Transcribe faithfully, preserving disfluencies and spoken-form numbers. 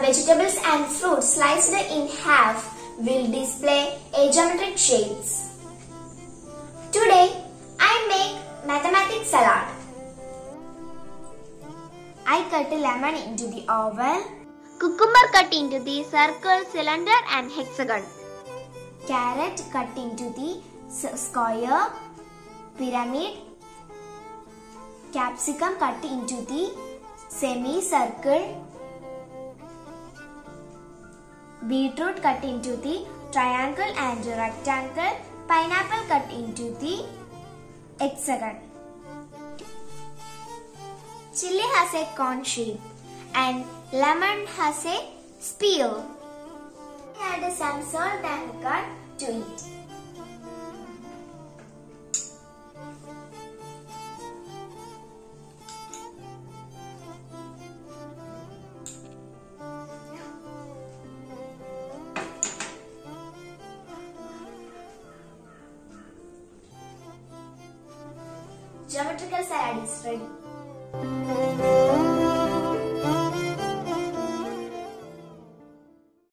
vegetables and fruits sliced in half will display geometric shapes. Today, I make mathematics salad. I cut a lemon into the oval, cucumber cut into the circle, cylinder and hexagon, carrot cut into the square, pyramid, capsicum cut into the semicircle, beetroot cut into the triangle and rectangle, pineapple cut into the hexagon. Chili has a cone shape and lemon has a spear. Add some salt and pepper to it. Geometrical salad is ready.